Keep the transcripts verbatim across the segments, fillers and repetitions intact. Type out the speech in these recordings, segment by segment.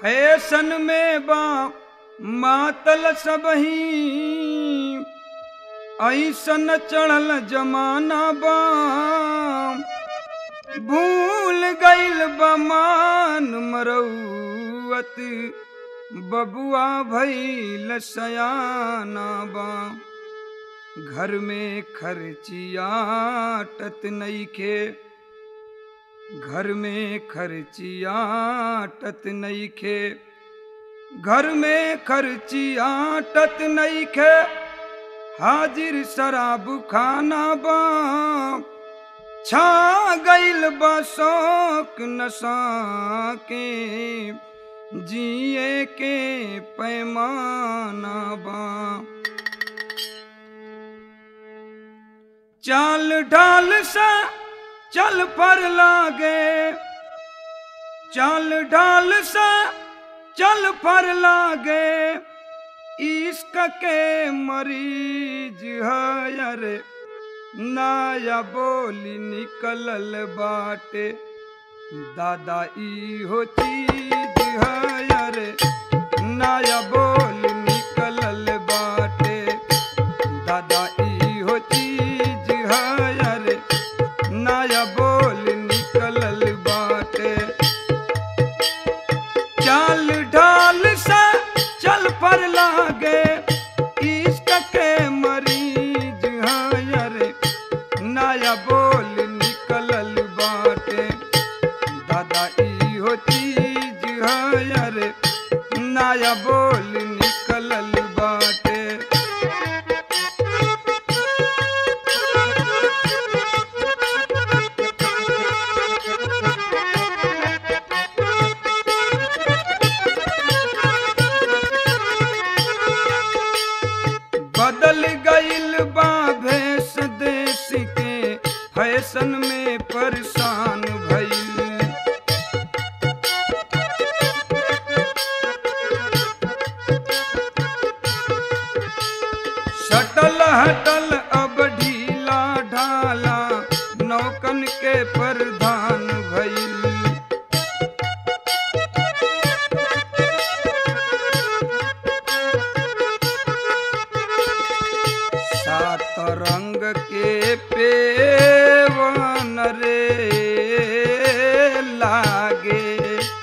Fashion में बा मातल सबही ऐसन चढ़ल जमाना बा भूल गइल बा मान मरौत बबुआ भइल सयाना बा घर में खर्चियाटत नइखे घर में खर्चियाटत नइखे घर में खर्चियाटत नइखे हाजिर शराब खाना बा छा गइल बा शौक नशा के जिए के पैमाना बा चाल ढाल सा चल पर लागे चाल ढाल सा चल पर लागे इश्क के मरीज है अरे नाया बोली निकलल बाटे दादा ई हो चीज है अरे नाया बोली निकलल बाटे दादा ई हो चीज है अरे नाया बोल निकलल बाटे चाल ढाल सा चल पर लागे इश्क के मरीज है अरे नाया बोल निकलल बाटे दादा ई हो चीज है अरे नाया बोल निकलल बाटे बदल गइल बा भेष देश के फैशन में परेशान भइल सटल हटल अब ढीला ढाला नौकन के प्रधान भइल सात रंग के पेवन रे लागे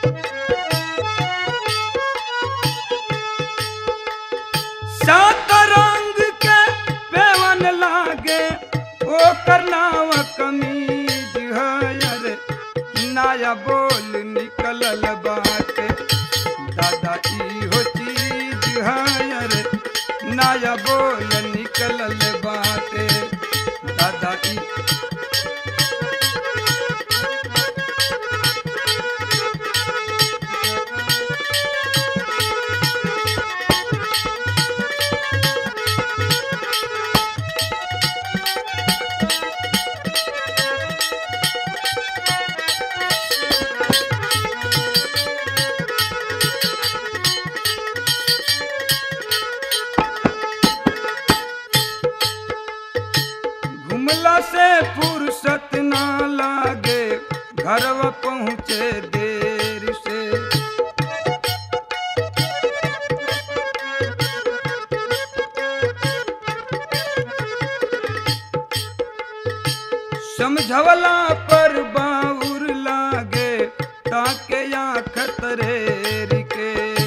सात रंग के पेवन लागे ओ करनाव कमीज है अरे नाया बोल निकलल बाटे दादा ई हो चीज है अरे नाया बोल निकलल बाटे दादा ई घुमला से फुर्सत ना लागे घरवा पहुँचे देर से समझवला पर बाउर लागे ताके या खतरेर के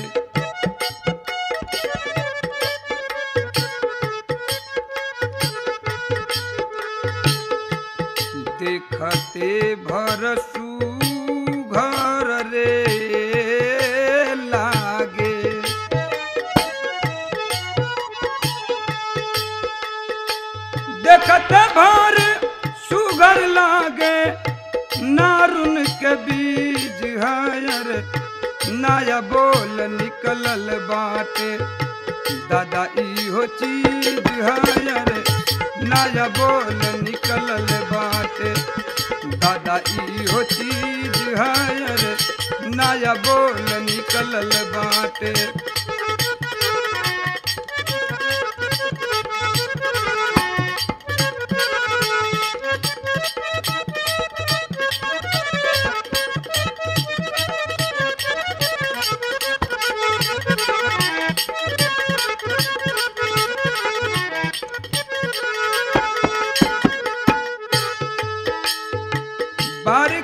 देखते भरसू घर रे लागे देखते भर सुगर लागे नारुन के बीज है रे नाया बोल निकलल बाटे दादा ई हो चीज है रे नाया बोल निकलल बाटे दादा ई हो चीज है रे नाया बोल निकलल बाटे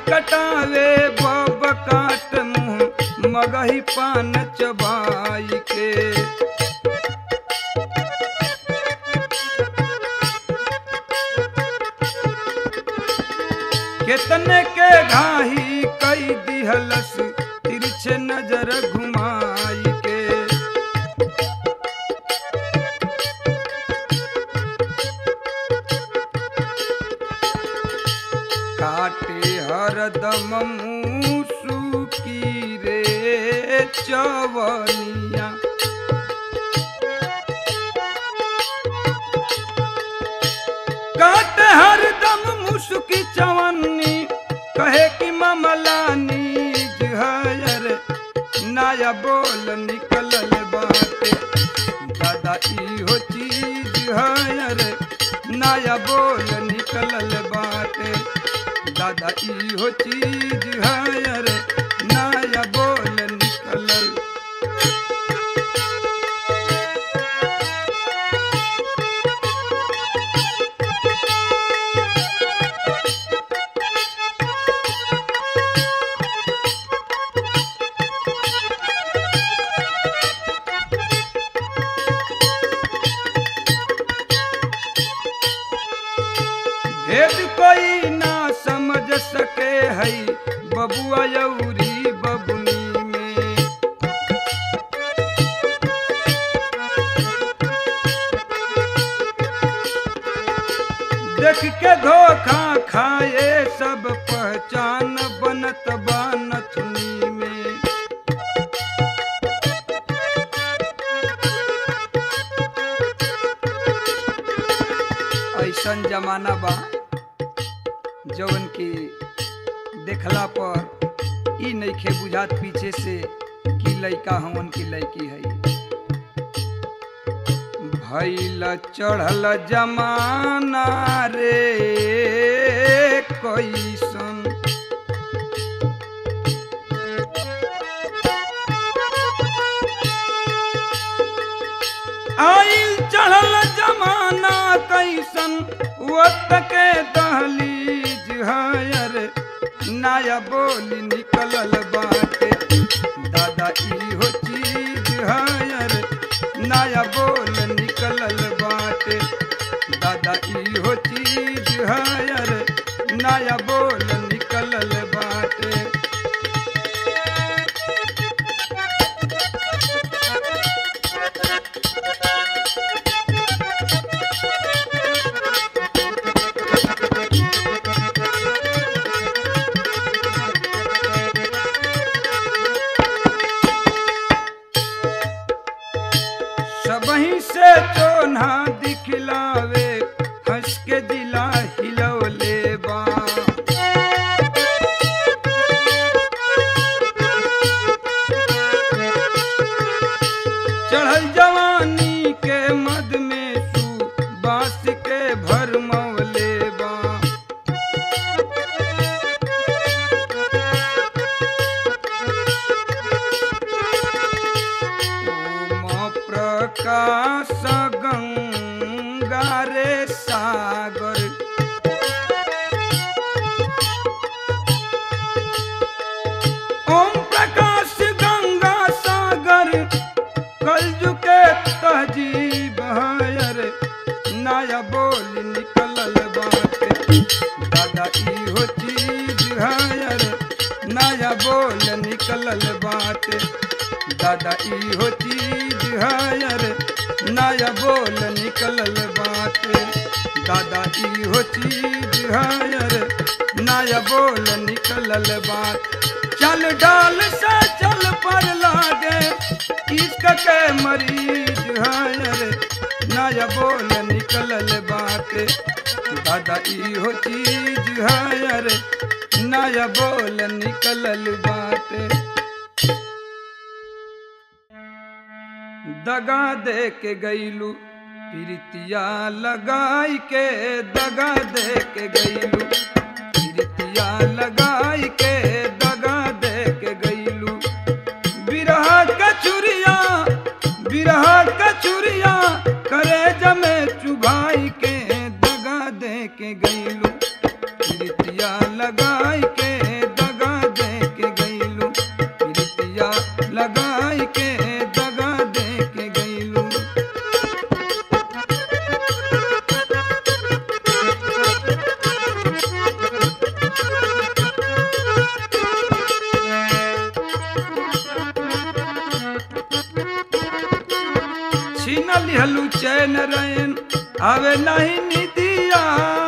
कटावे बब काट मुँह मगही पान चबाई के। कितने के घाही कई दिहलस तिरछे नजर घुमाई के। काटे हरदम मूसू की रे चवनिया। काटे हरदम मूसू की चवनी कहे कि ममलानी जहर नया बोल निकलल बाटे। दादा इहो चीज हयर नया बोल निकलल बाटे। दादा इहो चीज हयर नया बोल निकलल। भेद कोई ना समझ सके है बबुआ यौरी बबुनी में। देख के धोखा खाए सब पहचान बनत बानथुनी में। ऐसन जमाना बा जवन की देखला पर ई नइखे बुझात पीछे से कि लइका हमन की लइकी है। भइल चढ़ल जमाना रे कैसन। आइल चढ़ल जमाना कैसन वक्त के दहलीज हयर नया बोली निकलल बाटे। दादा इहो चीज हयर नया बोल निकलल बाटे। दादा इहो चीज हयर नया बोल निकलल बाटे। सबही से चोन्हा दिखलावे हंस के दिला हिलौले बा। चढ़ल जवानी के मद में सू बांस के भरमौले बा। प्रकाश गंगा रे सागर ओम प्रकाश गंगा सागर कलजु के तहजीब हयर नया बोल निकलल बाटे। दादा इहो चीज हयर नया बोल निकलल बाटे। दादा इहो चीज हयर नया बोल निकलल बाटे। दादा इहो चीज हयर नया बोल निकलल बाटे। चल डाल से चल पर लागे इश्क के मरीज हयर नया बोल निकलल बाटे। दादा इहो चीज हयर नया बोल निकलल बाटे। दगा दे के गईलू प्रीतिया लगाई के। दगा दे के गईलू प्रीतिया लगाई के। दगा दे के गईलू बिरहा कचुरिया बिरहा कचुरिया करे जमे चुभाई के। दगा दे के गईलू प्रीतिया लगाई के दगा दे के गईलू, प्रीतिया लगाई के दगा दे के गईलू। छीन लिहलू चैन रैन आवे नहीं निदिया,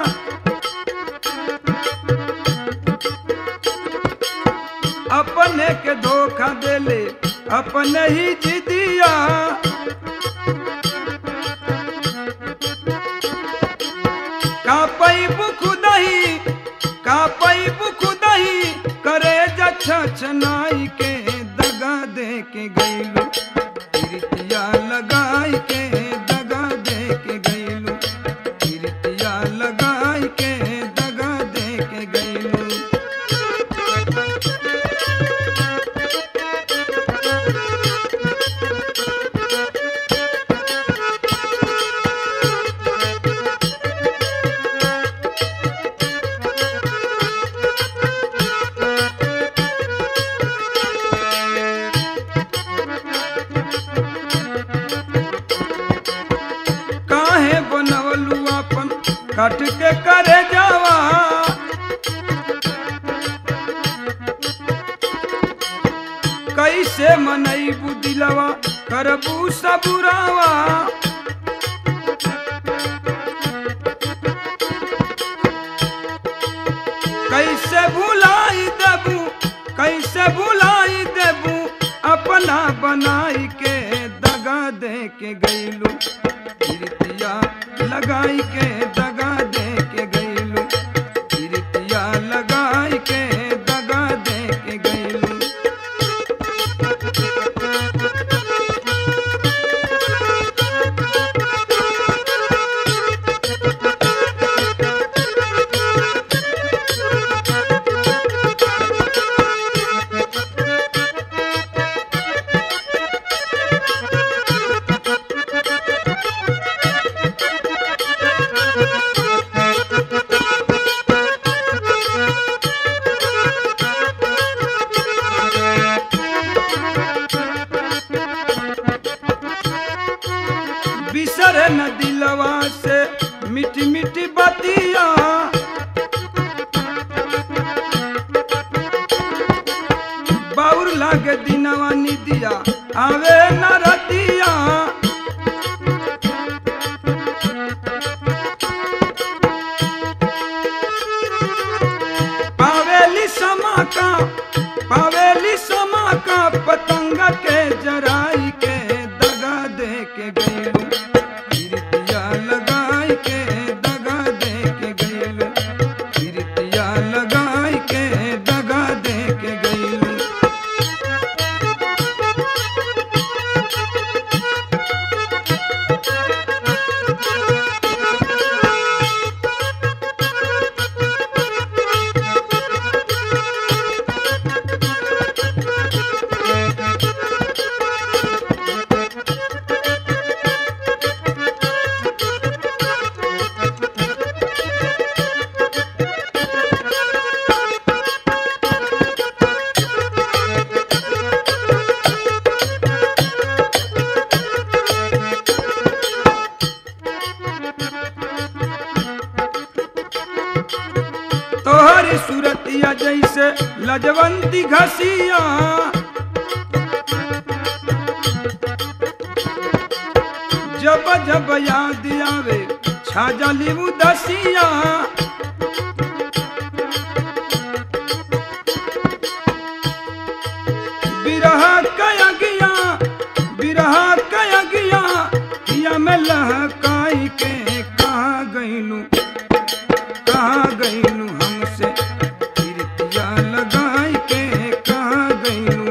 अपने के धोखा देले अपने ही जिदिया। का पैबू खुदही का पैबू खुदही करे छनाई के दगा दे के गईलू, प्रीतिया लगाई के दगा दे के गईलू, प्रीतिया लगाई के दगा दे के गईलू। कट के करे जावा कैसे मनईबू दिलवा करबू सबुरावा। कैसे भुलाई देबू कैसे भुलाई देबू अपना बनाई के दगा दे के गईलू, प्रीतिया लगाई के दगा दे के गईलू, प्रीतिया लगाई के दगा दे के गईलू। बिसरे न दिलवा से मिठी मिठी बतिया, बाउर लागे दिनवा निदिया आवे न रतिया। पावेली समा का पावेली समा का पतंग के जराई के दगा दे के गईलू, प्रीतिया लगाई के दगा दे के गईलू, प्रीतिया लगाई के दगा दे के गईलू। तोहरी सूरतिया जैसे लजवंती घसिया, जब जब याद आवे छा जाली उदसिया। बिरह कयगिया बिरह कयगिया हिया में लहकाई के कहाँ गईलू कहाँ गईलू हमसे, प्रीतिया लगाई के कहाँ गईलू।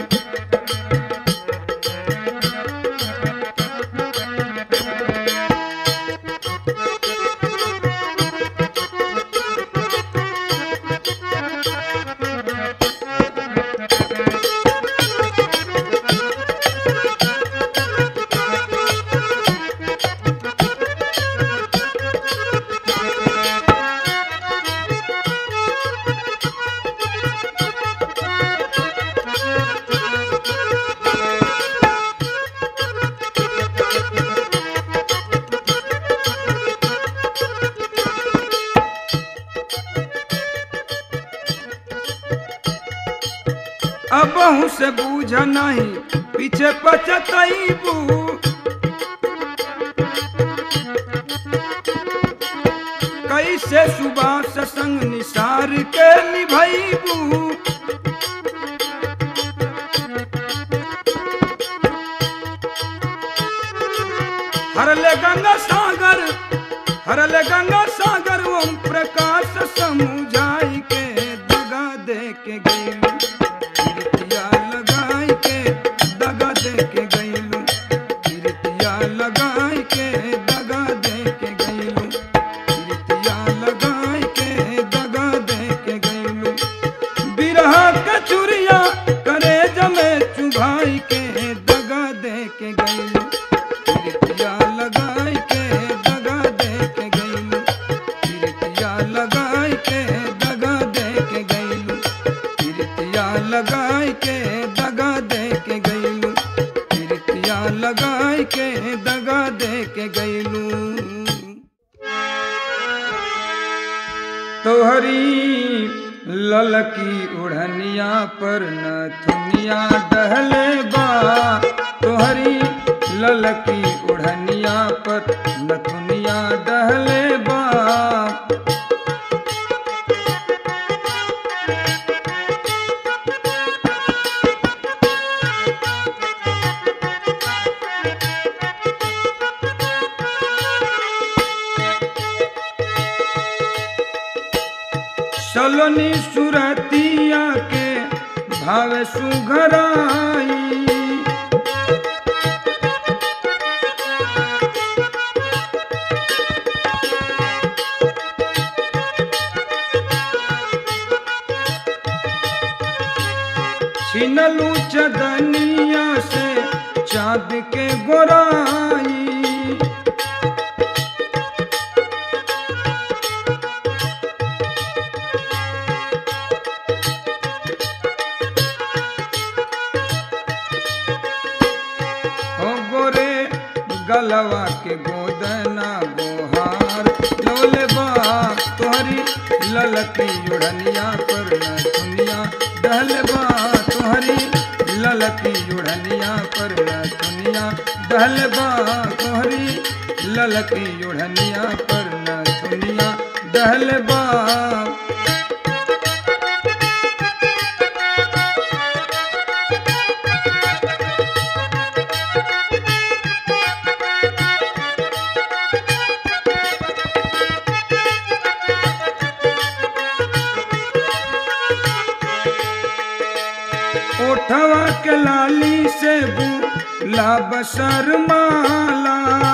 अबहू से बूझ नहीं पीछे पचतईबू कैसे सुबास संग निसार के निभईबू हरले गंगा सागर हरले गंगा सागर ओम प्रकाश समुझाई के दगा दे के गईलू कीर्तिया लगाई के दगा दे के गईलू कीर्तिया लगाई के दगा दे के गईलू कीर्तिया लगाई के दगा दे के गईलू बिरहा कचुरिया करे जमे चुभाई के दगा दे के गईलू कीर्तिया लगाई के दगा दे के गईलू कीर्तिया लगाई के दगा दे के गईलू कीर्तिया लगाई के दगा दे के गईलू कीर्तिया लगाई के दगा दे के गईलू तोहरी ललकी उड़निया पर नथुनिया डहले बा तोहरी ललकी उड़निया पर नथुनिया डहले बा सलोनी सुरतिया के भावे सुघराई छिनलू चदनिया से चाँद के गोराई हो गोरे गलवा के गोदना गोहार लोले बा तोहरी ललकी उड़निया पर नथुनिया डहले बा तोहरी ललकी उड़निया पर नथुनिया डहले बा तोहरी ललकी उड़निया पर नथुनिया डहले बा ओठवा के लाली से बुला बसर माला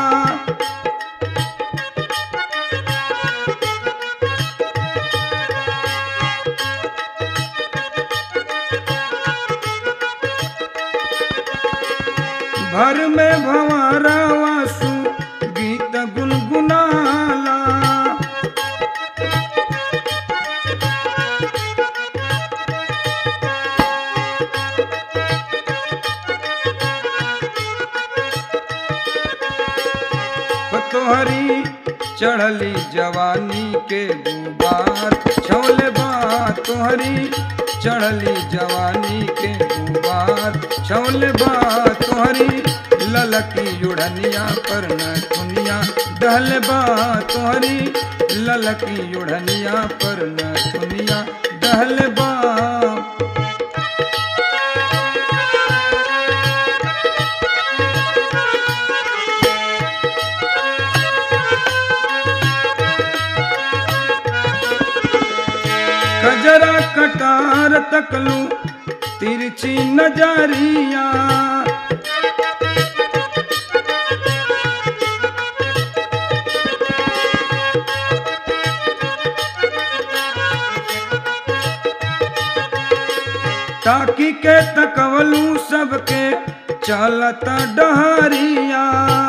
भर में भंवरा वासु गीत गुनगुनाला तोहरी चढ़ली जवानी के गुबार छौले बा तोहरी चढ़ली जवानी के गुबार छौले बा तोहरी ललकी उड़निया पर नथुनिया डहले बा तोहरी ललकी उड़निया पर नथुनिया डहले बा कजरा कटार तकलू तिरछी नजरिया ताकि के तकवलू सबके चलता डहरिया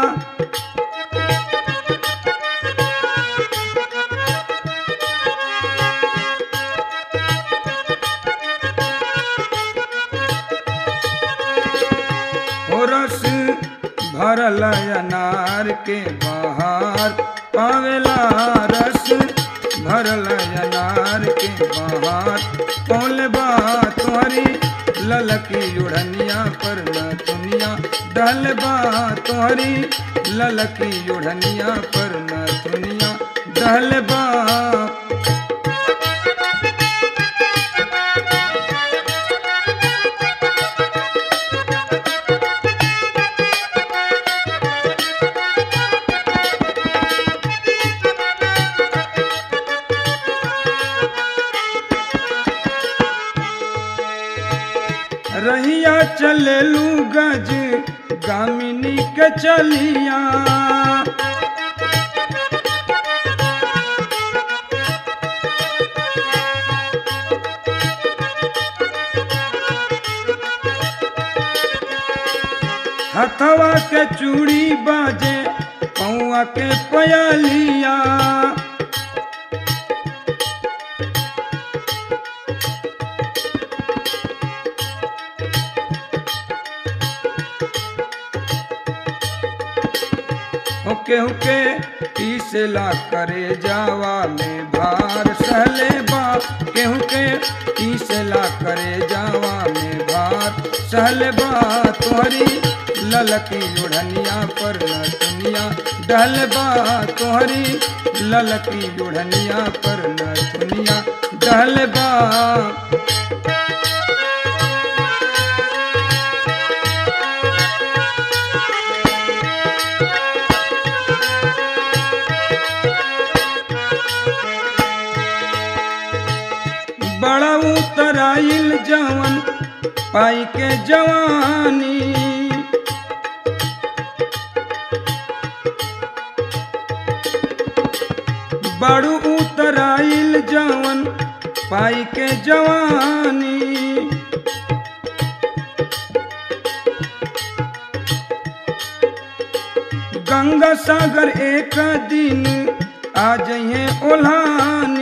रस भरल अनार के बहार पावेला रस भरल अनार के बहार पौले बा तोहरी ललकी ओढ़निया पर न दुनिया डहलबा तोहरी ललकी ओढ़निया पर न दुनिया डहलबा। रहिया चलेलू गज गामिनी के चलिया हथवा के चूड़ी बाजे पौआ के पयालिया हुके हुके तीसला करे जावा में भार सहले बा केहू के तीसला करे जावा में भार सहले बा तोहरी ललकी ओढ़निया पर न दुनिया डहलबा तोहरी ललकी ओढ़निया पर न दुनिया डहलबा। बड़ा उतराइल जवन पाई के जवानी बड़ू उतराइल जवन पाई के जवानी गंगा सागर एक दिन आ जइहे ओल्हानी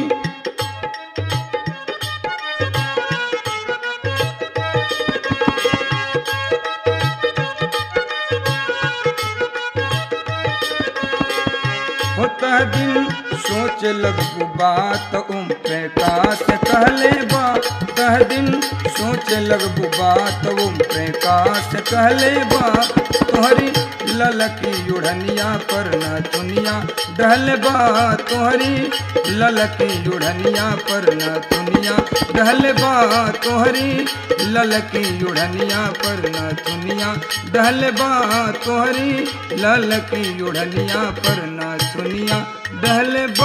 होता दिन सोच लगबू बात ओम प्रकाश कहले बा तह दिन सोच लगबू बात ओम प्रकाश कहले बा तोहरी ललकी ओढ़निया पर न दुनिया डहलबा तोहरी ललकी ओढ़निया पर न दुनिया डहलबा तोहरी ललकी ओढ़निया पर न दुनिया डहलबा तोहरी ललकी ओढ़निया पर न दुनिया डहलबा।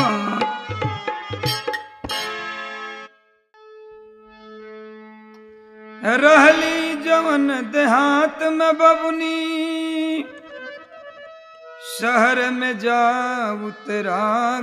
रहली जवन देहात में बबुनी शहर में जा उतरा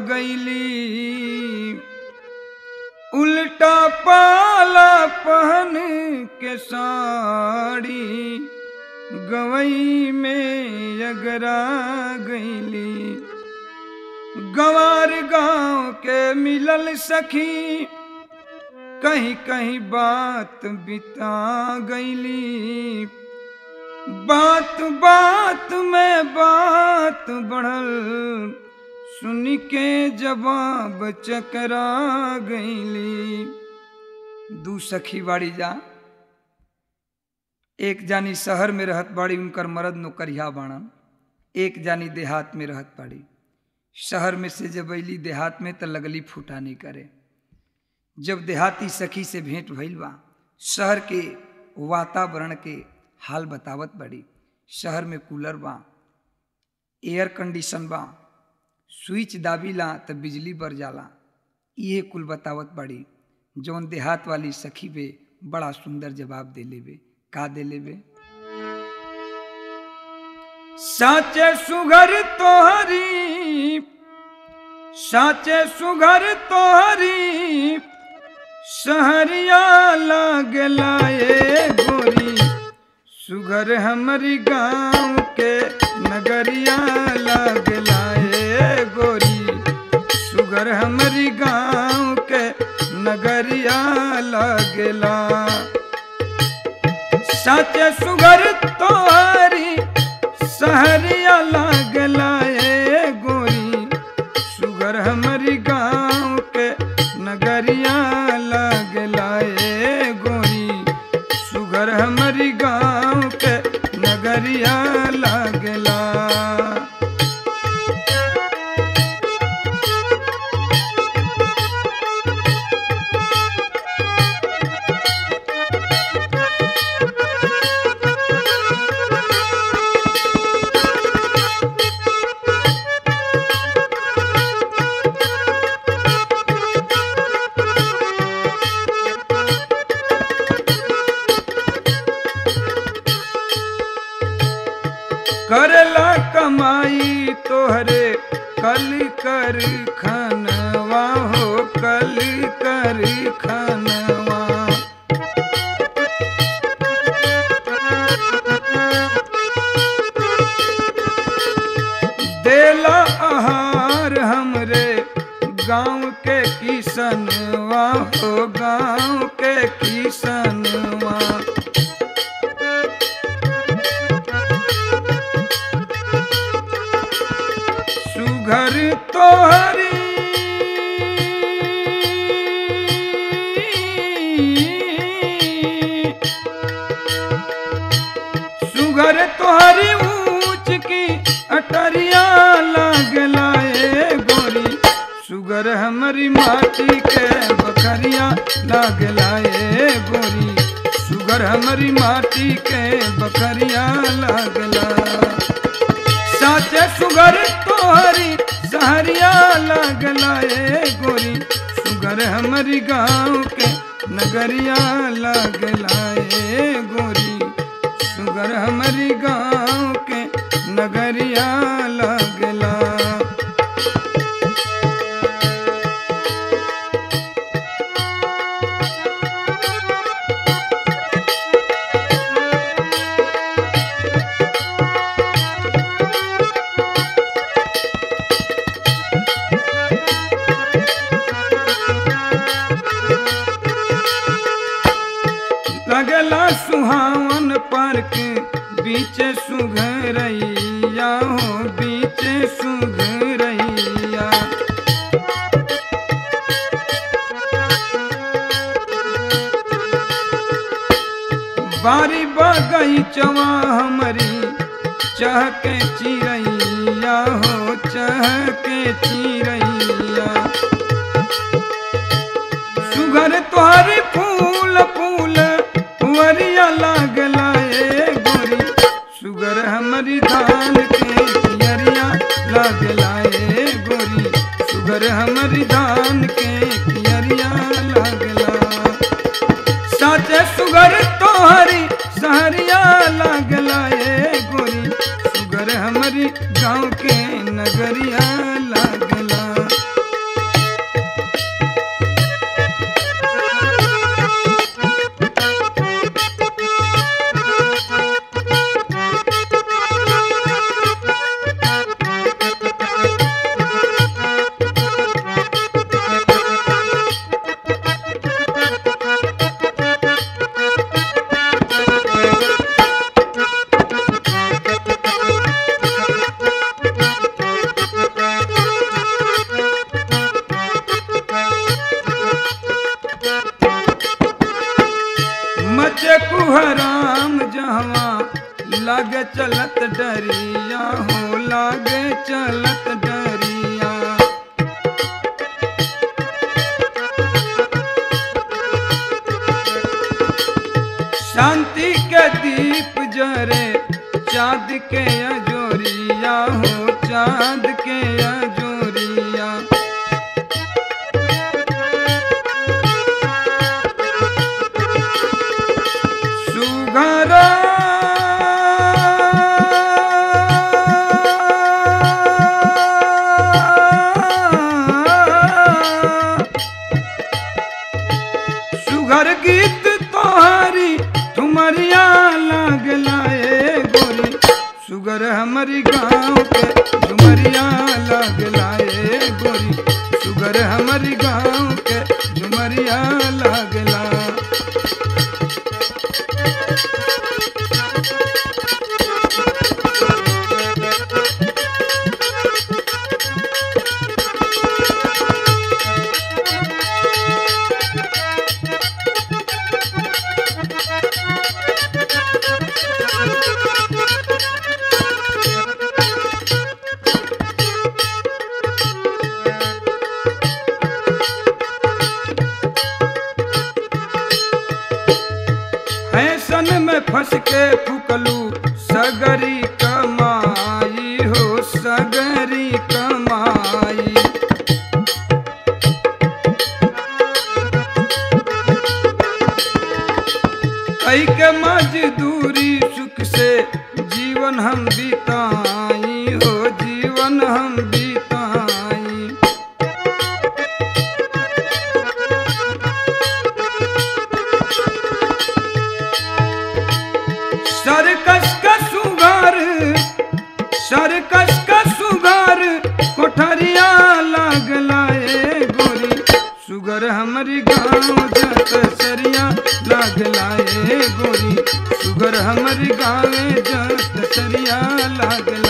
गईली उल्टा पाला पहन के साड़ी गवई में अगरा गईली गंवार गांव के मिलल सखी कहीं कहीं बात बिता गईली बात बात में बात बढ़ल सुन के जवाब चकरा गईली। दू सखी बाड़ी जा एक जानी शहर में रहत बाड़ी उनकर मर्द नौकरिया बाणन एक जानी देहात में रहत बाड़ी। शहर में से जब अली देहात में तो लगली फूटानी करे। जब देहाती सखी से भेंट भइल बा शहर के वातावरण के हाल बतावत बड़ी। शहर में कूलर बा एयर कंडीशन बा स्विच दाबीला तो बिजली बर जाला ये कुल बतावत बड़ी। जौन देहात वाली सखी बे बड़ा सुंदर जवाब दे लेबे का दे लेबे। साचे सुघर तोहरी साचे सुघर तोहरी सहरिया लागला ए गोरी सुघर हमरी गाँव के नगरिया लागला ए गोरी सुघर हमरी गाँव के नगरिया लागला। साचे सुघर तोहरी सहरिया लागला ए गोरी सुघर हमरी गाँव के नगरिया लागला ए गोरी कर खनवा हो कल कर खनवा। देला आहार हमरे गाँव के किसनवा हो गाँव के किसनवा। सुघर तोहरी सुघर तोहरी ऊंच की अटरिया लागला ए गोरी। सुगर हमारी माटी के बकरिया लागला ए गोरी। सुगर हमारी माटी के बकरिया लागला। साचे सुगर तोहरी सहरिया लागला ए गोरी। सुगर हमारी गाँव के नगरिया लागला ए गोरी। सुगर हमारी गाँव के नगरिया लागला। लगला सुहावन पर के बीच सुघरैया हो बीच सुघरैया। बारी बगीचवा हमारी चहके चिरैया हो चहके चिरैया। सुघर तोहरी फूल फूल फुअरिया लागला ए गोरी। सुगर हमारी धान के कियरिया लागला ए गोरी। सुगर हमारी धान के कियरिया लागला। साचे सुगर तोहरी सहरिया लागला ए गोरी। सुगर हमारी गाँव के नगरिया लागला। मचे कुहराम जहवा लागे चलत डरिया हो लागे चलत डरिया। शांति के दीप जरे चाँद के अजोरिया हो चाँद के अजोरिया। सुघरा सुघर गीत तोहरी ठुमरिया लागला ए गोरी। सुगर हमारी गाँव के झुमरिया लागला ए गोरी। सुगर हमारी गाँव के झुमरिया लागला। फैशन में फंस के फुकलू सगरी कमाई हो सगरी कमाई। कई के मजदूरी सुख से जीवन हम बिताई हो जीवन हम बिताई। सुगर हमारी गाँव जत सरिया लागला ए गोरी सुगर हमारी गाँव जत सरिया लागला।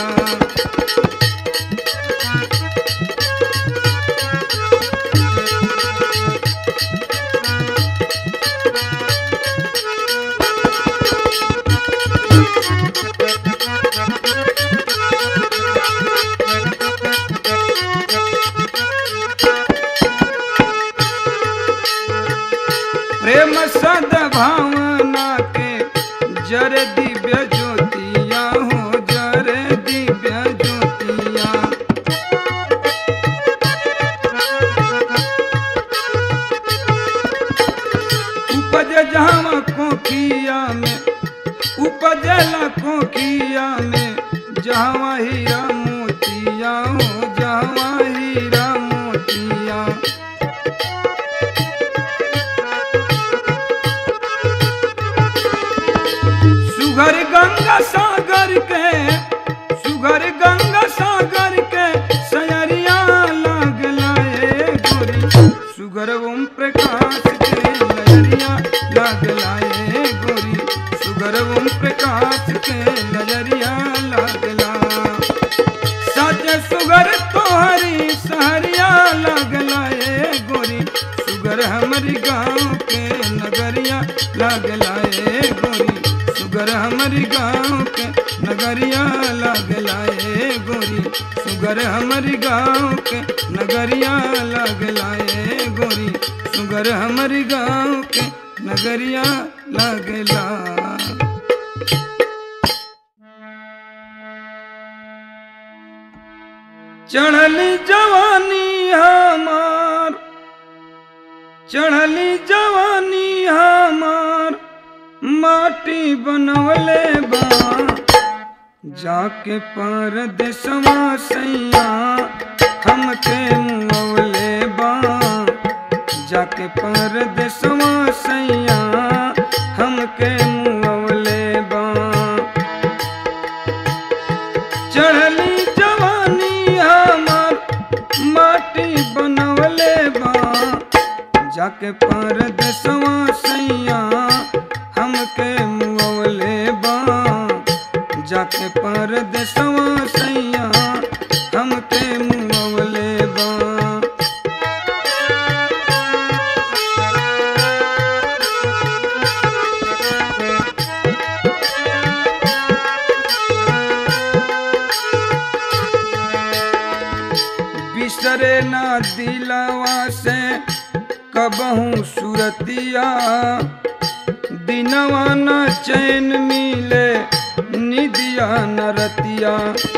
प्रेम सद भावना के जर दिव्य ज्योतिया हो जर दिव्य ज्योतिया। उपज जहाँ कोखिया में उपजला कोखिया में जहाँ हीरा मोतिया हो जहाँ हीरा मोतिया। सुघर गंगा सागर के सुघर गंगा सागर के सयरिया लागला ए गोरी सुघर ओम प्रकाश के नजरिया लागला ए गोरी सुघर ओम प्रकाश के नजरिया लागला। सच सुघर तोहरी सहरिया लागला ए गोरी सुघर हमारी गाँव के नगरिया लागला ए गोरी सुगर हमारी गाँव के नगरिया लागला ए गोरी सुगर हमारी गाँव के नगरिया लागला ए गोरी सुगर हमारी गाँव के नगरिया लागला। चढ़ली जवानी हमार चढ़ली जवानी हमार माटी बनवले बा जाके परदेसवा सैया हमके मुअवले बा जाके परदेसवा सैया हमके मुअवले बा। चढ़ली जवानी हमार माटी बनवले बा जाके परदेसवा सैया हमके मुअवले बा जाके परदेसवा सैया हमके मुअवले बा। बिसरे ना दिलवा से कबहू सुरतिया दिनवा न चैन मिले निदिया न रतिया।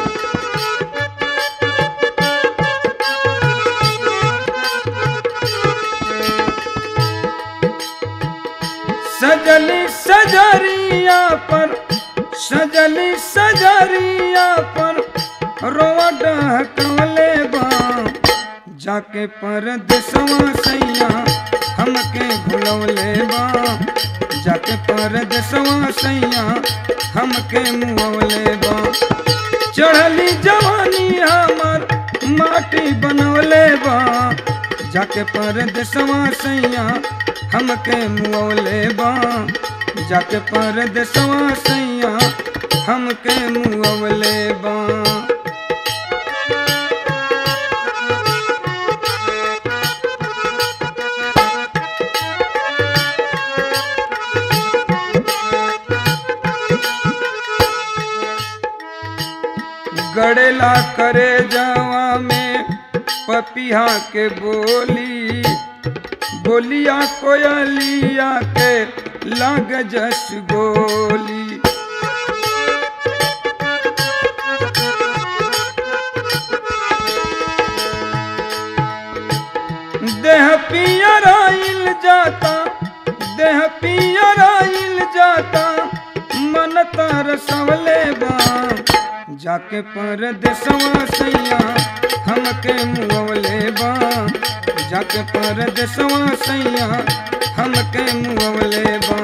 सजली सजरिया पर सजली सजरिया पर रोवा डहकवले बा जाके परदेसवा सैया हमके भुलवले बा जाके परदेसवा सैया हमके मुअवले बा। चढ़ली जवानी हमर माटी बनवले बा जाके परदेसवा सैया हमके मुअवले बा जाके परदेसवा सैया हमके मुअवले बा। गड़ेला करे जावा में पपिया के बोली बोलिया कोयलिया के लाग जस गोली। देह पियराइल जाता देह पियराइल जाता मन तरसवले बा जाके परदेसवा सैया हमके मुअवले बा जाके परदेसवा सैया हमके मुअवले बा।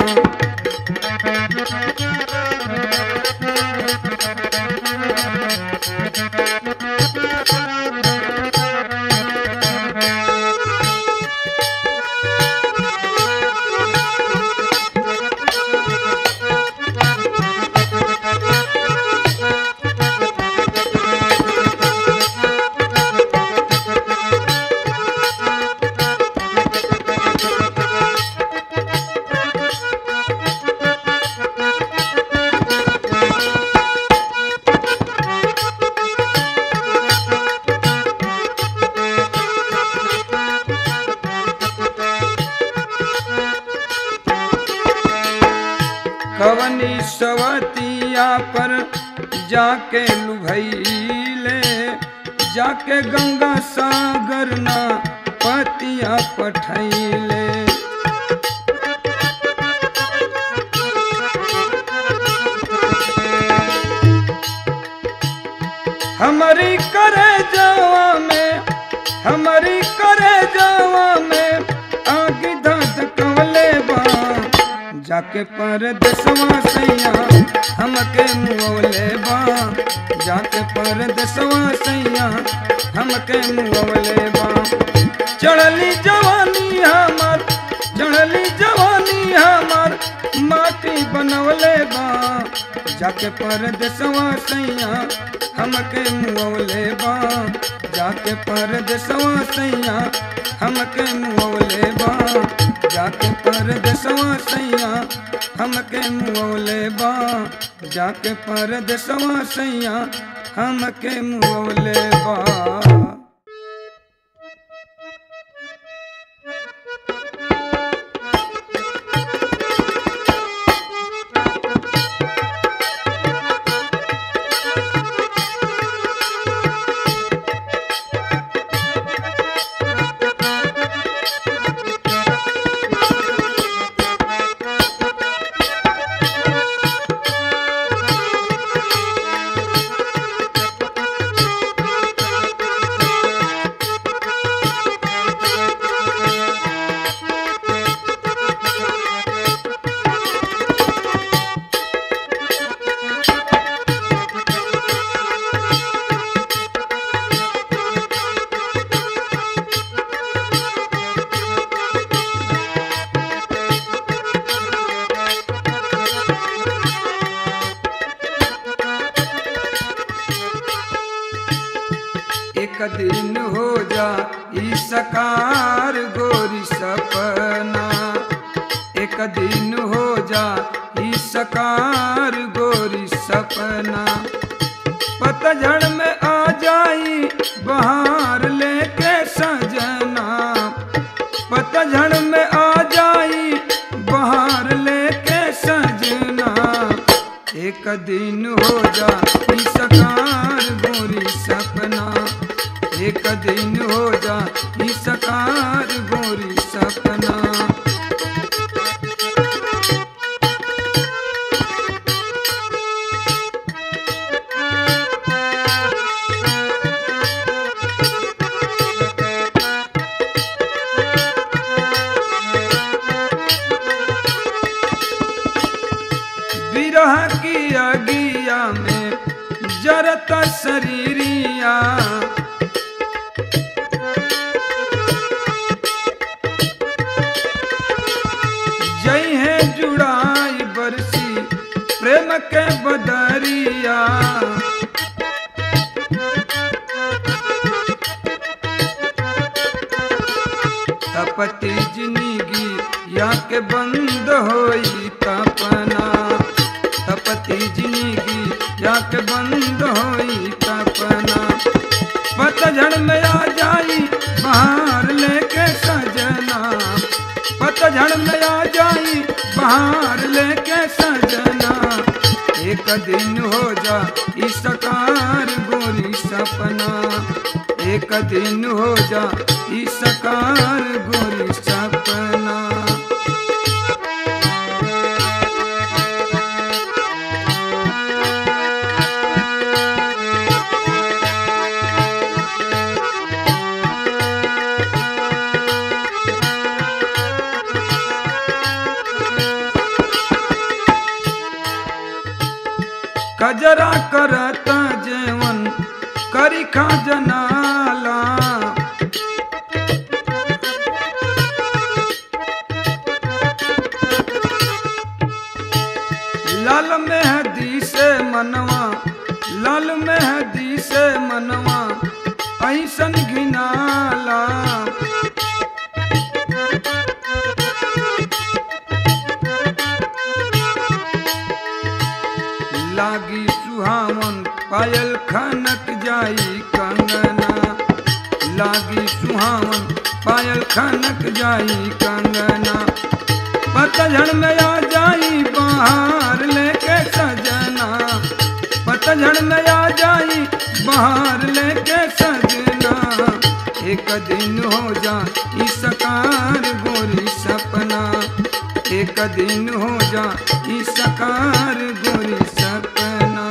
कवनी सवतिया पर जाके लुभैले, जाके गंगा सागर ना पतिया पठैले। हमारी करे जावा में, हमारी करे जावा में आगे दाद कवले बा, जाके परदेसवा सैया हमके मुँवले बा, जाके परदेसवा सैया हमके मुँवले बा। चढ़ली जवानी हमार, चढ़ली जवानी हमार माटी बनवले बा, जाके परदेसवा सैया हमके मुँवले बा, जाके परदेसवा सैया हमके मुँवले बा, जाके परदेसवा सैया हमके मुँवले बा, जाके परदेसवा सैया हमके मुँवले बा। एक दिन हो जा ई सकार गोरी सपना, एक दिन हो जा ई सकार गोरी सपना। पतझड़ में आ जाई बहार लेके सजना, पतझड़ में आ जाई बहार लेके सजना। एक दिन हो जा ई सकार गोरी सपना, एक दिन हो जा ई सकार गोरी सपना। विरह की अगिया में जरत शरीरिया, जय है जुड़ाई बरसी प्रेम के बदरिया। तपती जिंदगी या के बंद होई तपना, तपती जिंदगी या के बंद होई तपना। पतझड़ में आ जाई बहार लेके सजना, पतझड़ में आ जाई बहार लेके सजना। एक दिन हो जा ई सकार गोरी सपना, एक दिन हो जा ई सकार गोरी सपना। कजरा करता जेवन करी खा जनाला, लाल मेहदी से मनवा, लाल मेहदी से मनवा ऐसन घिनाला। लागी सुहावन पायल खनक जाई कंगना, लागी सुहावन पायल खनक जाई कंगना। पतझड़ में आ जाई बहार दिन हो जा ई सकार गोरी सपना, एक दिन हो जा ई सकार गोरी सपना।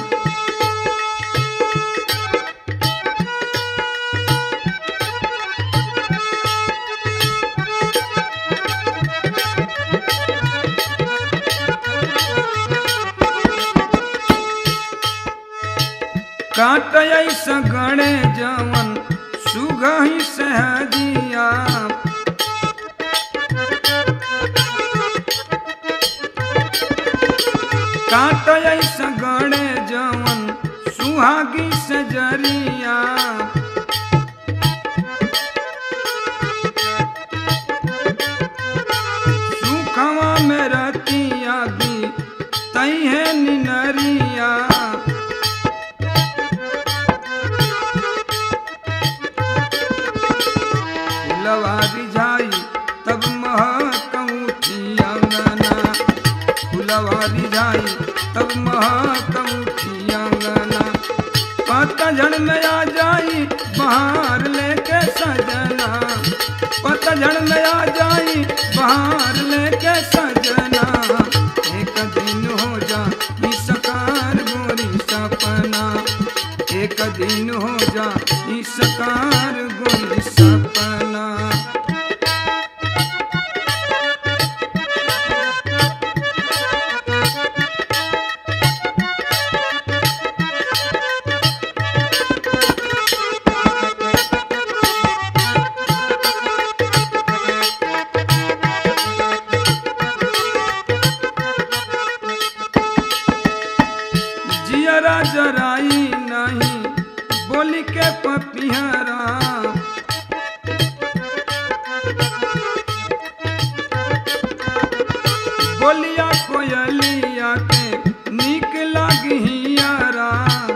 काट ऐसा गणे जवन सुगही सहजिया, काट ऐसा गणे जवन सुहागी सजरिया, सुखवा में रतिया दी तई है निनरिया, फुलवा रिझाई तब महकऊठी अंगना, फुलवा रिझाई तब महकऊठी अंगना, पतझड़ में आ जाई बहार लेके सजना, पतझड़ में आ जाई बहार लेके सजना, एक दिन हो जा ई सकार गोरी सपना, एक दिन हो जा ई सकार गोरी सपना। जियरा जराई नहीं बोली के पपिहरा, बोलिया कोयलिया के नीक लागी हियारा,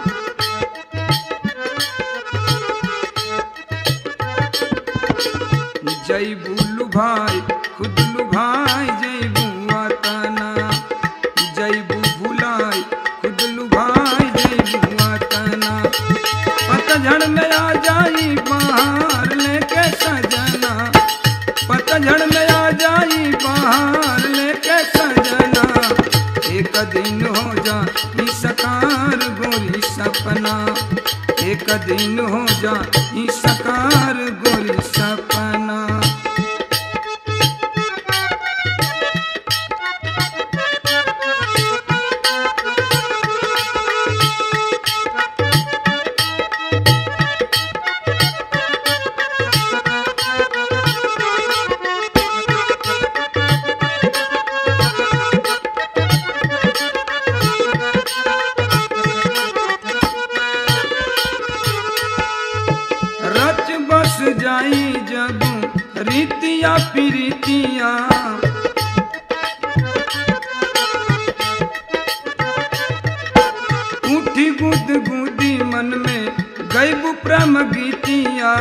जैबू लुभाई खुद लुभाई जैबू वतना, जैबू भुलाई खुद लुभाई जैबू वतना, पतझड़ में आ जाई बहार लेके सजना, पतझड़ में आ जाई बहार लेके सजना, एक दिन हो जा ई सकार गोरी सपना, एक दिन हो जा ई सकार गोरी सपना। रच बस जाई जब रीतिया प्रीतिया, उठी गुद गुदी मन में गईबू प्रेम गीतिया,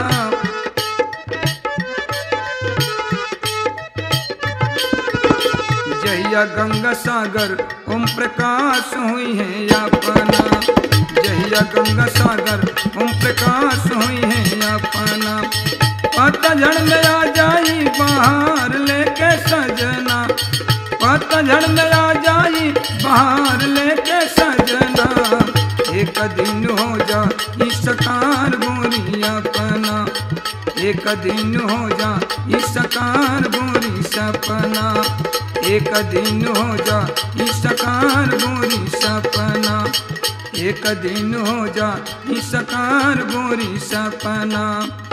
जहिया गंगा सागर ओम प्रकाश हुई है अपना, जहिया गंगा सागर ओम प्रकाश हुई है अपना, पतझड़ में आ जाई बहार लेके सजना, पतझड़ में आ जाई बहार लेके सजना, एक दिन हो जा ई सकार गोरी अपना, एक दिन हो जा ई सकार गोरी सपना, एक दिन हो जा ई सकार गोरी सपना, एक दिन हो जा ई सकार गोरी सपना।